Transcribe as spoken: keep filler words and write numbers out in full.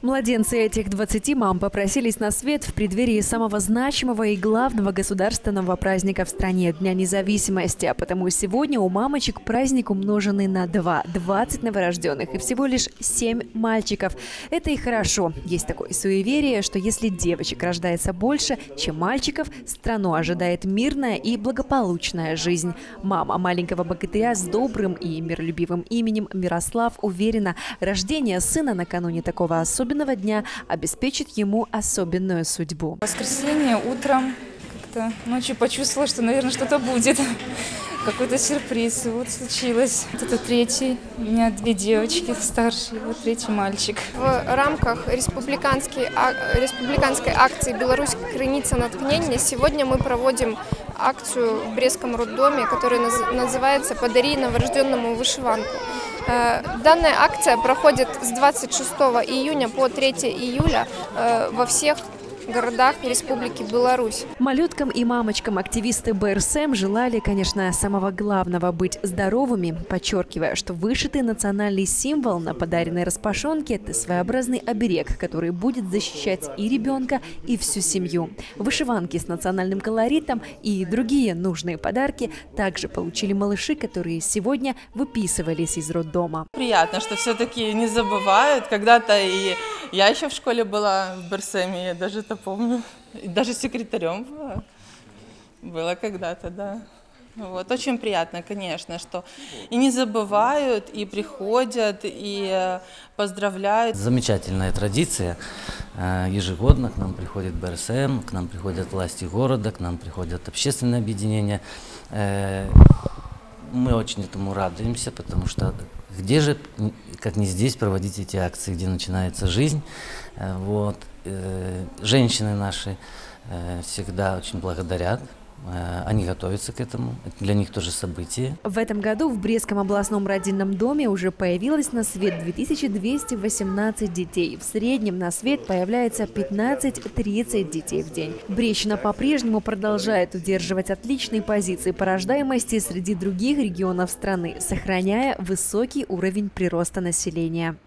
Младенцы этих двадцати мам попросились на свет в преддверии самого значимого и главного государственного праздника в стране – Дня независимости. А потому сегодня у мамочек праздник умноженный на два – двадцать новорожденных и всего лишь семь мальчиков. Это и хорошо. Есть такое суеверие, что если девочек рождается больше, чем мальчиков, страну ожидает мирная и благополучная жизнь. Мама маленького богатыря с добрым и миролюбивым именем Мирослав уверена, рождение сына накануне такого особенного дня обеспечит ему особенную судьбу. В воскресенье утром как-то ночью почувствовала, что, наверное, что-то будет. Какой-то сюрприз. И вот случилось. Вот это третий. У меня две девочки старшие, вот третий мальчик. В рамках республиканской, республиканской акции «Беларусь. Крыница натхнения» сегодня мы проводим акцию в Брестском роддоме, которая называется «Подари новорожденному вышиванку». Данная акция проходит с двадцать шестого июня по третьего июля во всех городах Республики Беларусь. Малюткам и мамочкам активисты бэ эр эс эм желали, конечно, самого главного – быть здоровыми, подчеркивая, что вышитый национальный символ на подаренной распашонке – это своеобразный оберег, который будет защищать и ребенка, и всю семью. Вышиванки с национальным колоритом и другие нужные подарки также получили малыши, которые сегодня выписывались из роддома. Приятно, что все-таки не забывают. Когда-то и я еще в школе была в бэ эр эс эм, я даже это помню. И даже секретарем была. Было когда-то, да. Вот. Очень приятно, конечно, что и не забывают, и приходят, и поздравляют. Замечательная традиция. Ежегодно к нам приходит бэ эр эс эм, к нам приходят власти города, к нам приходят общественные объединения. Мы очень этому радуемся, потому что где же, как не здесь, проводить эти акции, где начинается жизнь. Вот. Женщины наши всегда очень благодарят. Они готовятся к этому. Для них тоже событие. В этом году в Брестском областном родильном доме уже появилось на свет две тысячи двести восемнадцать детей. В среднем на свет появляется пятнадцать-тридцать детей в день. Брестщина по-прежнему продолжает удерживать отличные позиции по рождаемости среди других регионов страны, сохраняя высокий уровень прироста населения.